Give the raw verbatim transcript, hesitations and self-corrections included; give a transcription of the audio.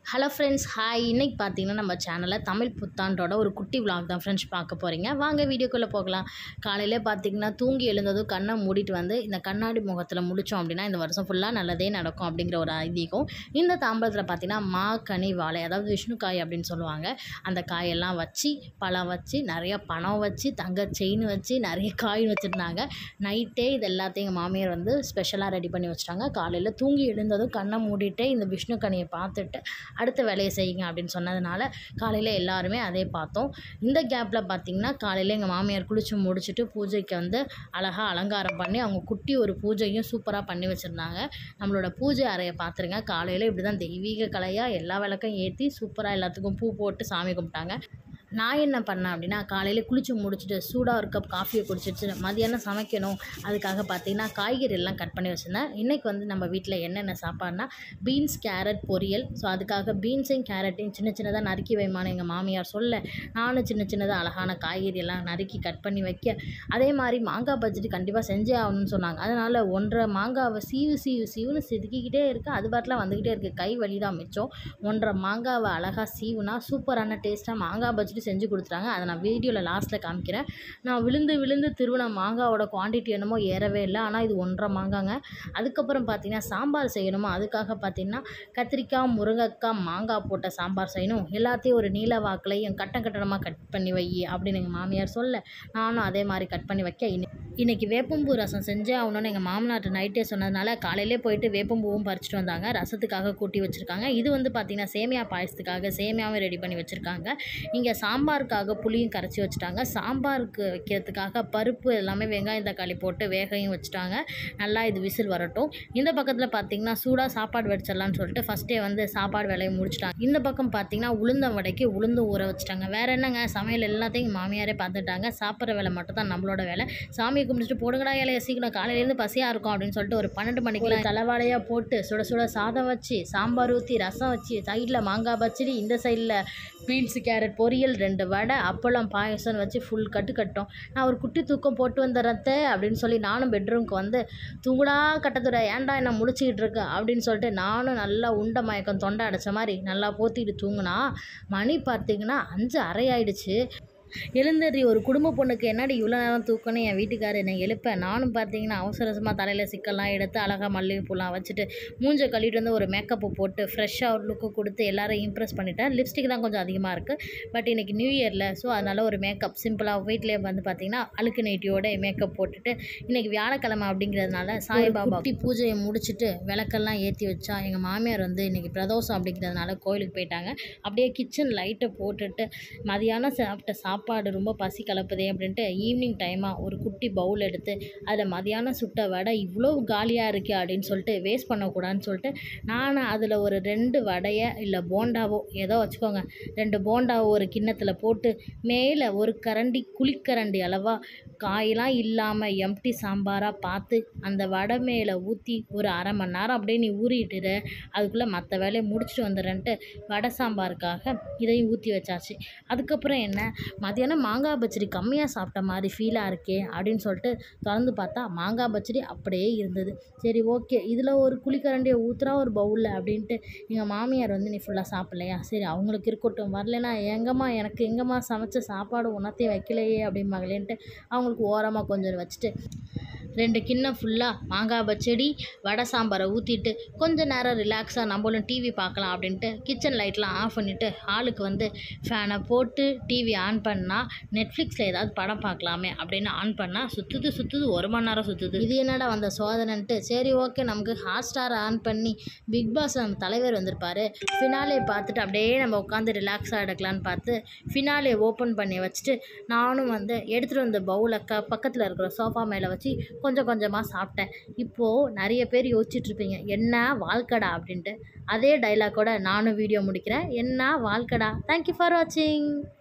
Hello friends, hi. இன்றைக்கி பார்த்தீங்கன்னா நம்ம சேனலில் தமிழ் புத்தாண்டோட ஒரு குட்டி விலாக் தான் ஃப்ரெண்ட்ஸ் பார்க்க போகிறீங்க. வாங்க வீடியோக்குள்ளே போகலாம். காலையில் பார்த்தீங்கன்னா தூங்கி எழுந்ததும் கண்ணை மூடிட்டு வந்து இந்த கண்ணாடி முகத்தில் முடித்தோம் அப்படின்னா இந்த வருஷம் ஃபுல்லாக நல்லதே நடக்கும் அப்படிங்கிற ஒரு ஐதீகம். இந்த தாம்பரத்தில் பார்த்தீங்கன்னா மா கனி வாழை, அதாவது விஷ்ணு காய் அப்படின்னு சொல்லுவாங்க. அந்த காயெல்லாம் வச்சு பழம் வச்சு நிறைய பணம் வச்சு தங்க செயின் வச்சு நிறைய காய் வச்சுருந்தாங்க. நைட்டே இது எல்லாத்தையும் எங்கள் மாமியார் வந்து ஸ்பெஷலாக ரெடி பண்ணி வச்சுட்டாங்க. காலையில் தூங்கி எழுந்ததும் கண்ணை மூடிட்டே இந்த விஷ்ணு கனியை பார்த்துட்டு அடுத்த வேலையை செய்யுங்க அப்படின்னு சொன்னதுனால காலையில் எல்லாருமே அதே பார்த்தோம். இந்த கேப்பில் பார்த்திங்கன்னா காலையில் எங்கள் மாமியார் குளித்து முடிச்சுட்டு பூஜைக்கு வந்து அழகாக அலங்காரம் பண்ணி அவங்க குட்டி ஒரு பூஜையும் சூப்பராக பண்ணி வச்சுருந்தாங்க. நம்மளோட பூஜை அறையை பார்த்துருங்க. காலையில் இப்படி தான் தெய்வீக கலையாக எல்லா விளக்கையும் ஏற்றி சூப்பராக எல்லாத்துக்கும் பூ போட்டு சாமி கும்பிட்டாங்க. நான் என்ன பண்ணேன் அப்படின்னா காலையில் குளித்து முடிச்சுட்டு சூடாக ஒரு கப் காஃபியை குடிச்சிட்டு மதியானம் சமைக்கணும். அதுக்காக பார்த்திங்கன்னா காய்கறி எல்லாம் கட் பண்ணி வச்சுருந்தேன். இன்றைக்கி வந்து நம்ம வீட்டில் என்னென்ன சாப்பாடுனா பீன்ஸ் கேரட் பொரியல். ஸோ அதுக்காக பீன்ஸையும் கேரட்டையும் சின்ன சின்னதாக நறுக்கி வைமான்னு எங்கள் மாமியார் சொல்ல நானும் சின்ன சின்னதாக அழகான காய்கறி எல்லாம் நறுக்கி கட் பண்ணி வைக்க, அதே மாதிரி மாங்காய் பஜ்ஜி கண்டிப்பாக செஞ்சே ஆகணும்னு சொன்னாங்க. அதனால் ஒன்றரை மாங்காவை சீவு சீவு சீவுன்னு செதுக்கிக்கிட்டே இருக்குது. அது பாட்டில் வந்துக்கிட்டே இருக்குது. கை வலி தான் மிச்சம். ஒன்றரை மாங்காவை அழகாக சீவுனா சூப்பரான டேஸ்ட்டாக மாங்காய் பஜ்ஜி செஞ்சு கொடுத்துட்டாங்க. அதை நான் வீடியோவில் லாஸ்ட்டில் காமிக்கிறேன். நான் விழுந்து விழுந்து திருவின மாங்காவோட குவான்டிட்டி என்னமோ ஏறவே இல்லை. ஆனால் இது ஒன்றரை மாங்காங்க. அதுக்கப்புறம் பார்த்திங்கன்னா சாம்பார் செய்யணுமா, அதுக்காக பார்த்திங்கன்னா கத்திரிக்காய் முருங்கைக்காய் மாங்காய் போட்ட சாம்பார் செய்யணும். எல்லாத்தையும் ஒரு நீல வாக்குலையும் கட்டம் கட்டணமாக கட் பண்ணி வை அப்படின்னு எங்கள் மாமியார் சொல்ல நானும் அதே மாதிரி கட் பண்ணி வைக்க இன்றைக்கி வேப்பம்பூ ரசம் செஞ்சே ஆகணும்னு எங்கள் மாமனார் நைட்டே சொன்னதுனால காலையிலே போயிட்டு வேப்பம்பூவும் பறிச்சிட்டு வந்தாங்க. ரசத்துக்காக கூட்டி வச்சுருக்காங்க. இது வந்து பார்த்திங்கன்னா சேமியா பாயசத்துக்காக சேமியாவும் ரெடி பண்ணி வச்சுருக்காங்க. இங்கே சாம்பாருக்காக புளியும் கரைச்சி வச்சுட்டாங்க. சாம்பாருக்கு வைக்கிறதுக்காக பருப்பு எல்லாமே வெங்காயம் தக்காளி போட்டு வேகையும் வச்சுட்டாங்க. நல்லா இது விசில் வரட்டும். இந்த பக்கத்தில் பார்த்திங்கன்னா சூடாக சாப்பாடு வச்சிடலான்னு சொல்லிட்டு ஃபஸ்ட்டே வந்து சாப்பாடு வேலையை முடிச்சிட்டாங்க. இந்த பக்கம் பார்த்திங்கன்னா உளுந்தம் வடைக்கு உளுந்து ஊற வச்சுட்டாங்க. வேறு என்னங்க, சமையல் எல்லாத்தையும் மாமியாரே பார்த்துட்டாங்க. சாப்பிட்ற வேலை மட்டும் தான் நம்மளோட வேலை. சாமி கும்பிட்டு போடுங்கடா இலைய சீக்கிரம், காலையிலேருந்து பசியாக இருக்கும் அப்படின்னு சொல்லிட்டு ஒரு பன்னெண்டு மணிக்கெலாம் தலைவாழையாக போட்டு சுட சுட சாதம் வச்சு சாம்பார் ஊற்றி ரசம் வச்சு சைடில் மாங்காய் பச்சடி, இந்த சைடில் பீன்ஸ் கேரட் பொரியல், ரெண்டு வடை, அப்பளம், பாயசம்னு வச்சு ஃபுல் கட்டு கட்டும். நான் ஒரு குட்டி தூக்கம் போட்டு வந்துடுறதே அப்படின்னு சொல்லி நானும் பெட்ரூம்க்கு வந்து தூங்குடா கட்டத்துட ஏன்டா என்ன முடிச்சுக்கிட்டு இருக்கு அப்படின்னு சொல்லிட்டு நானும் நல்லா உண்ட மயக்கம் தொண்டை அடைச்ச மாதிரி நல்லா போத்திட்டு தூங்குனா மணி பார்த்திங்கன்னா அஞ்சு அரை ஆயிடுச்சு. எழுந்தறி ஒரு குடும்ப பொண்ணுக்கு என்னடி இவ்வளோ நேரம் தூக்கணும் என் வீட்டுக்காரர் என்னை எழுப்ப, நானும் பார்த்தீங்கன்னா அவசரமாக தலையில் சிக்கல்லாம் எடுத்து அழகாக மல்லிகைப்பூலாம் வச்சுட்டு மூஞ்சை கழுவிட்டு வந்து ஒரு மேக்கப்பை போட்டு ஃப்ரெஷ்ஷாக ஒரு லுக்கு கொடுத்து எல்லாரையும் இம்ப்ரெஸ் பண்ணிட்டேன். லிப்ஸ்டிக் தான் கொஞ்சம் அதிகமாக இருக்குது. பட் இன்றைக்கி நியூ இயரில் ஸோ அதனால் ஒரு மேக்கப் சிம்பிளாக வீட்டிலே வந்து பார்த்திங்கன்னா அழுக்கு நைட்டியோட மேக்கப் போட்டுட்டு இன்றைக்கி வியாழக்கிழமை அப்படிங்கிறதுனால சாய்பாபா குட்டி பூஜையை முடிச்சுட்டு விளக்கெல்லாம் ஏற்றி வச்சா எங்கள் மாமியார் வந்து இன்றைக்கி பிரதோஷம் அப்படிங்கிறதுனால கோயிலுக்கு போயிட்டாங்க. அப்படியே கிச்சன் லைட்டை போட்டுட்டு மதியானம் சாப்பிட்ட சாப்பிட்டு சாப்பாடு ரொம்ப பசி கலப்புதே அப்படின்ட்டு ஈவினிங் டைமாக ஒரு குட்டி பவுல் எடுத்து அதில் மதியானம் சுட்ட வடை இவ்வளோ காலியாக இருக்குது அப்படின்னு சொல்லிட்டு வேஸ்ட் பண்ணக்கூடாதுன்னு சொல்லிட்டு நான் அதில் ஒரு ரெண்டு வடையை இல்லை போண்டாவோ ஏதோ வச்சுக்கோங்க, ரெண்டு போண்டாவோ ஒரு கிண்ணத்தில் போட்டு மேலே ஒரு கரண்டி குழிக்கரண்டி அளவாக காயெல்லாம் இல்லாமல் எம்டி சாம்பாராக பார்த்து அந்த வடை மேலே ஊற்றி ஒரு அரை மணி நேரம் அப்படியே நீ ஊறிட்டுரு, அதுக்குள்ளே மற்ற வேலையை முடிச்சுட்டு வந்துடுறேன்ட்டு வடை சாம்பாருக்காக இதையும் ஊற்றி வச்சாச்சு. அதுக்கப்புறம் என்ன, மதியானம் மாங்காய் பச்சடி கம்மியாக சாப்பிட்ட மாதிரி ஃபீலாக இருக்கே அப்படின்னு சொல்லிட்டு திறந்து பார்த்தா மாங்காய் பச்சடி அப்படியே இருந்தது. சரி ஓகே, இதில் ஒரு குழிக்கரண்டியை ஊற்றுறா ஒரு பவுலில் அப்படின்ட்டு எங்கள் மாமியார் வந்து நீ ஃபுல்லாக சாப்பிட்லையா, சரி அவங்களுக்கு இருக்கட்டும், வரலைன்னா எங்கம்மா எனக்கு எங்கம்மா சமைச்ச சாப்பாடு உணர்த்தையும் வைக்கலையே அப்படிம்பாங்களேன்ட்டு அவங்களுக்கு ஓரமாக கொஞ்சம் வச்சுட்டு ரெண்டு கிண்ணம் ஃபுல்லாக மாங்காய் பச்சடி வடை சாம்பாரை ஊற்றிட்டு கொஞ்சம் நேரம் ரிலாக்ஸாக நம்மளும் டிவி பார்க்கலாம் அப்படின்ட்டு கிச்சன் லைட்லாம் ஆஃப் பண்ணிவிட்டு ஹாலுக்கு வந்து ஃபேனை போட்டு டிவி ஆன் பண்ணால் நெட்ஃப்ளிக்ஸில் ஏதாவது படம் பார்க்கலாமே அப்படின்னு ஆன் பண்ணால் சுற்றுது சுற்றுது ஒரு மணி நேரம் சுற்றுது. இது என்னடா வந்த சோதனைன்ட்டு சரி ஓகே நமக்கு ஹாட் ஸ்டார் ஆன் பண்ணி பிக் பாஸ் நம்ம தலைவர் வந்திருப்பார், ஃபினாலே பார்த்துட்டு அப்படியே நம்ம உட்காந்து ரிலாக்ஸாக எடுக்கலான்னு பார்த்து ஃபினாலே ஓப்பன் பண்ணி வச்சுட்டு நானும் வந்து எடுத்துகிட்டு வந்த பவுலை க பக்கத்தில் இருக்கிற சோஃபா மேலே வச்சு கொஞ்சம் கொஞ்சமாக சாப்பிட்டேன். இப்போது நிறைய பேர் யோசிச்சுட்ருப்பீங்க என்ன வாழ்க்கடா அப்படின்ட்டு. அதே டைலாக்கோட நானும் வீடியோ முடிக்கிறேன். என்ன வாழ்க்கடா. தேங்க்யூ ஃபார் வாட்சிங்.